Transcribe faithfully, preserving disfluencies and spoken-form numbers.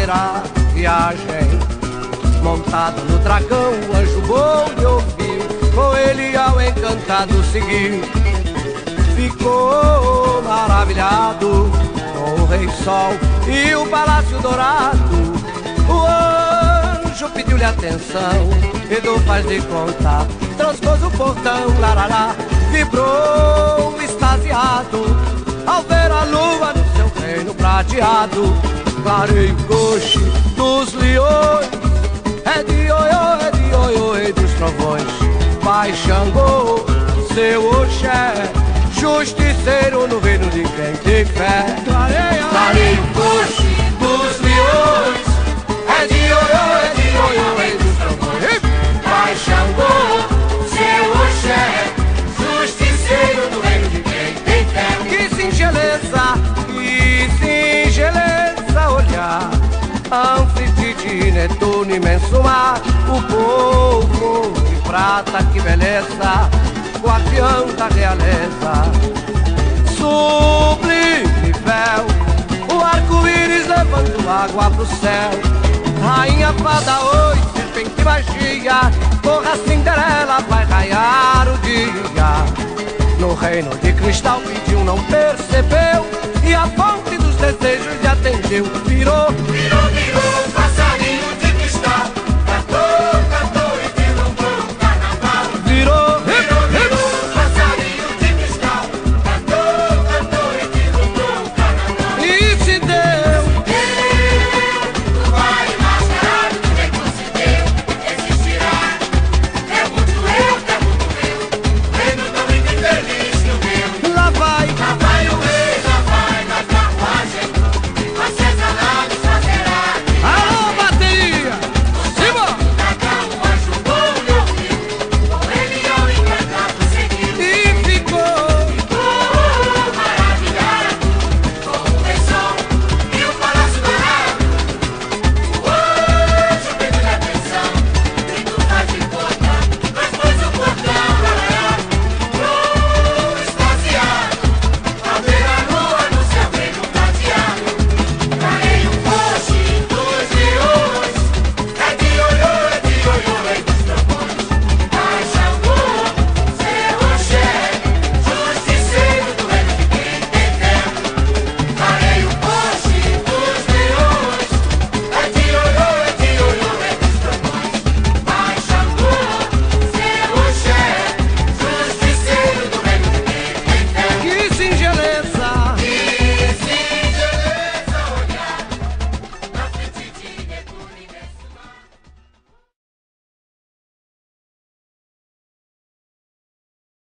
fazer a viagem. Montado no dragão, o anjo bom lhe ouviu, com ele ao encantado seguiu. Ficou maravilhado com o Rei Sol e o Palácio Dourado. O anjo pediu-lhe atenção, Edu faz de conta, transpôs o portão, larará, vibrou extasiado ao ver a lua no seu reino prateado. Clareio coxe dos leões, é de oiô, é de oiô, é dos trovões. Pai Xangô, seu Oxé, justiceiro no reino de quem tem fé. Clareio coxe dos leões, é de oiô, é de oiô, é dos trovões. Pai Xangô, seu Oxé, justiceiro no reino de quem tem fé. Que singeleza, que singeleza olhar, Anfitite, Netuno, imenso mar, o povo de prata, que beleza, guardião da realeza. Sublime véu, o arco-íris levando água pro céu. Rainha fada, oi, serpente magia, porra Cinderela, vai raiar o dia. No reino de cristal pediu, não percebeu, e a fonte dos desejos lhe atendeu.